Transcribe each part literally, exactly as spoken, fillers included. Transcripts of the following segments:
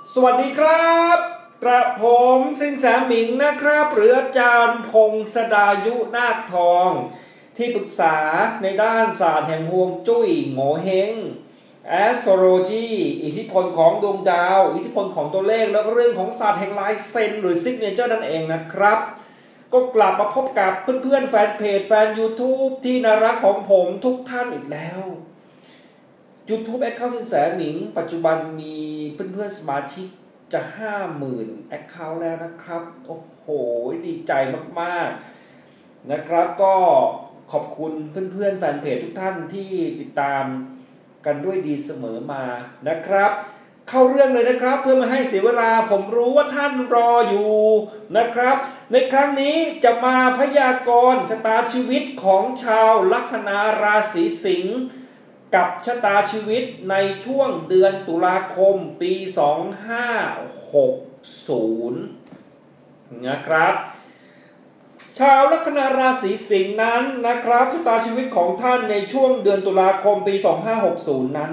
สวัสดีครับกระผมสินแสหมิงนะครับหรืออาจารย์พงศดายุนาคทองที่ปรึกษาในด้านศาสตร์แห่งฮวงจุ้ยโง่เฮง Astrology อิทธิพลของดวงดาวอิทธิพลของตัวเลขแล้วก็เรื่องของศาสตร์แห่งลายเซ็นหรือซิกเนเจอร์นั่นเองนะครับก็กลับมาพบกับเพื่อนๆแฟนเพจแฟน YouTube ที่น่ารักของผมทุกท่านอีกแล้ว YouTube แอคเคาท์สินแสหมิงปัจจุบันมีเพื่อนๆสมาชิกจะ ห้าหมื่น แอคเคาท์แล้วนะครับโอ้โหดีใจมากๆนะครับก็ขอบคุณเพื่อนๆแฟนเพจทุกท่านที่ติดตามกันด้วยดีเสมอมานะครับเข้าเรื่องเลยนะครับเพื่อไม่ให้เสียเวลาผมรู้ว่าท่านรออยู่นะครับในครั้งนี้จะมาพยากรณ์ชะตาชีวิตของชาวลัคนาราศีสิงห์กับชะตาชีวิตในช่วงเดือนตุลาคมปีสองพันห้าร้อยหกสิบนะครับชาวลัคนาราศีสิงห์นั้นนะครับชะตาชีวิตของท่านในช่วงเดือนตุลาคมปีสองพันห้าร้อยหกสิบนั้น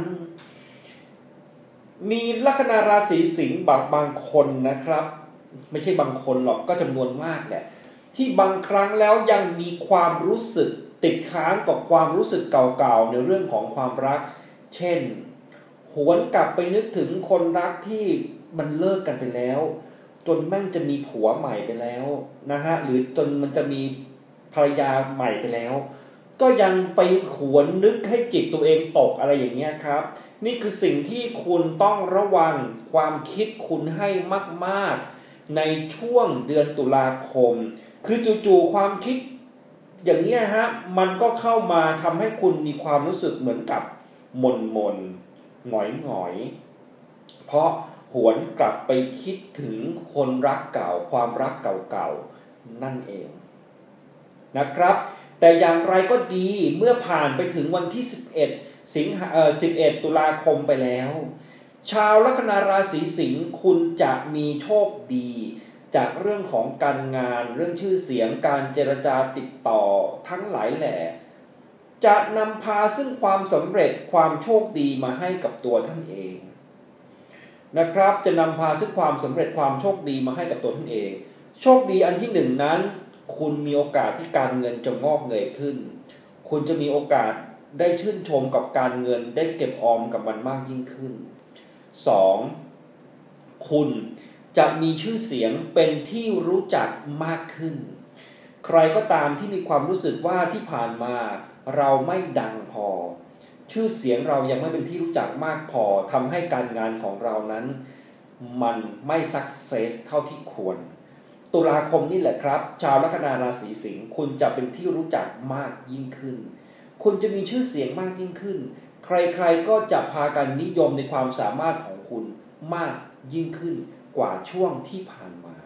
มีลัคนาราศีสิงห์บางบางคนนะครับไม่ใช่บางคนหรอกก็จำนวนมากแหละที่บางครั้งแล้วยังมีความรู้สึกติดค้างกับความรู้สึกเก่าๆในเรื่องของความรักเช่นหวนกลับไปนึกถึงคนรักที่มันเลิกกันไปแล้วจนแม่งจะมีผัวใหม่ไปแล้วนะฮะหรือจนมันจะมีภรรยาใหม่ไปแล้วก็ยังไปหวนนึกให้จิตตัวเองตกอะไรอย่างเงี้ยครับนี่คือสิ่งที่คุณต้องระวังความคิดคุณให้มากๆในช่วงเดือนตุลาคมคือจู่ๆความคิดอย่างนี้ฮะมันก็เข้ามาทำให้คุณมีความรู้สึกเหมือนกับหม่นหม่นหงอยหงอยเพราะหวนกลับไปคิดถึงคนรักเก่าความรักเก่าๆนั่นเองนะครับแต่อย่างไรก็ดีเมื่อผ่านไปถึงวันที่สิบเอ็ดสิงหาเอ่อสิบเอ็ดตุลาคมไปแล้วชาวลัคนาราศีสิงห์คุณจะมีโชคดีจากเรื่องของการงานเรื่องชื่อเสียงการเจรจาติดต่อทั้งหลายแหล่จะนำพาซึ่งความสำเร็จความโชคดีมาให้กับตัวท่านเองนะครับจะนำพาซึ่งความสำเร็จความโชคดีมาให้กับตัวท่านเองโชคดีอันที่หนึ่งนั้นคุณมีโอกาสที่การเงินจะงอกเงยขึ้นคุณจะมีโอกาสได้ชื่นชมกับการเงินได้เก็บออมกับมันมากยิ่งขึ้นสองคุณจะมีชื่อเสียงเป็นที่รู้จักมากขึ้นใครก็ตามที่มีความรู้สึกว่าที่ผ่านมาเราไม่ดังพอชื่อเสียงเรายังไม่เป็นที่รู้จักมากพอทำให้การงานของเรานั้นมันไม่สักเซสเท่าที่ควรตุลาคมนี่แหละครับชาวลัคนาราศีสิงห์คุณจะเป็นที่รู้จักมากยิ่งขึ้นคุณจะมีชื่อเสียงมากยิ่งขึ้นใครๆก็จะพากันนิยมในความสามารถของคุณมากยิ่งขึ้นกว่าช่วงที่ผ่านมา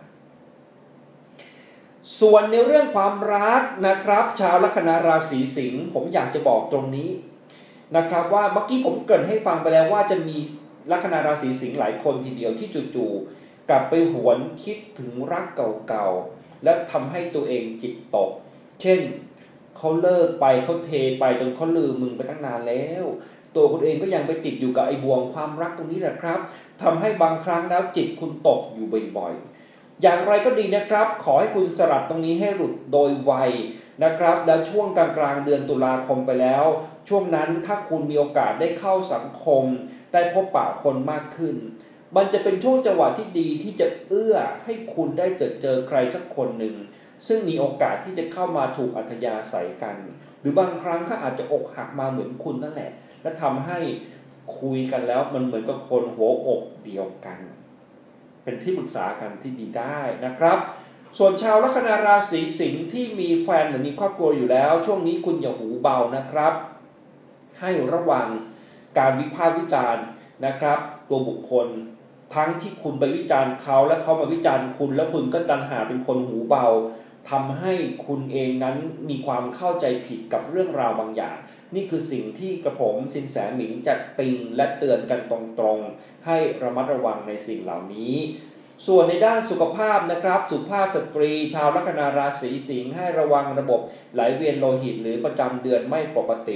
ส่วนในเรื่องความรักนะครับชาวลัคนาราศีสิงห์ผมอยากจะบอกตรงนี้นะครับว่าเมื่อกี้ผมเกริ่นให้ฟังไปแล้วว่าจะมีลัคนาราศีสิงห์หลายคนทีเดียวที่จู่ๆกลับไปหวนคิดถึงรักเก่าๆและทำให้ตัวเองจิตตกเช่นเขาเลิกไปเขาเทไปจนเขาลืมมึงไปตั้งนานแล้วตัวคุณเองก็ยังไปติดอยู่กับไอ้บ่วงความรักตรงนี้แหละครับทำให้บางครั้งแล้วจิตคุณตกอยู่บ่อยๆอย่างไรก็ดีนะครับขอให้คุณสลัดตรงนี้ให้หลุดโดยไวนะครับแล้วช่วงกลางๆเดือนตุลาคมไปแล้วช่วงนั้นถ้าคุณมีโอกาสได้เข้าสังคมได้พบปะคนมากขึ้นมันจะเป็นช่วงจังหวะที่ดีที่จะเอื้อให้คุณได้เจอเจอใครสักคนหนึ่งซึ่งมีโอกาสที่จะเข้ามาถูกอัธยาศัยกันหรือบางครั้งเขาอาจจะอกหักมาเหมือนคุณนั่นแหละและทำให้คุยกันแล้วมันเหมือนกับคนหัวอกเดียวกันเป็นที่ปรึกษากันที่ดีได้นะครับส่วนชาวลัคนาราศีสิงห์ที่มีแฟนหรือมีครอบครัวอยู่แล้วช่วงนี้คุณอย่าหูเบานะครับให้ระวังการวิพากษ์วิจารณ์นะครับตัวบุคคลทั้งที่คุณไปวิจารณ์เขาและเขามาวิจารณ์คุณแล้วคุณก็ดันหาเป็นคนหูเบาทำให้คุณเองนั้นมีความเข้าใจผิดกับเรื่องราวบางอย่างนี่คือสิ่งที่กระผมสินแสหมิงจะติงและเตือนกันตรงๆให้ระมัดระวังในสิ่งเหล่านี้ส่วนในด้านสุขภาพนะครับสุภาพสตรีชาวลัคนาราศีสิงห์ให้ระวังระบบไหลเวียนโลหิตหรือประจำเดือนไม่ปกติ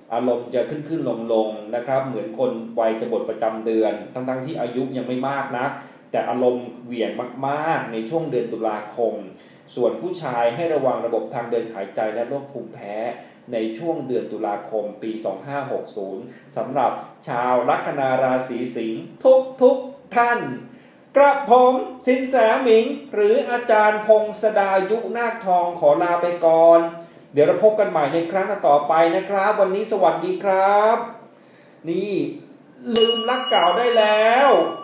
อารมณ์จะขึ้นขึ้นลงลงนะครับเหมือนคนวัยจะหมดประจำเดือนทั้งๆที่อายุยังไม่มากนะแต่อารมณ์เหวี่ยงมากๆในช่วงเดือนตุลาคมส่วนผู้ชายให้ระวังระบบทางเดินหายใจและโรคภูมิแพ้ในช่วงเดือนตุลาคมปีสองพันห้าร้อยหกสิบสำหรับชาวลัคนาราศีสิงห์ทุกทุกท่านกระผมสินแสหมิงหรืออาจารย์พงศดายุนาคทองขอลาไปก่อนเดี๋ยวเราพบกันใหม่ในครั้งต่อไปนะครับวันนี้สวัสดีครับนี่ลืมรักเก่าได้แล้ว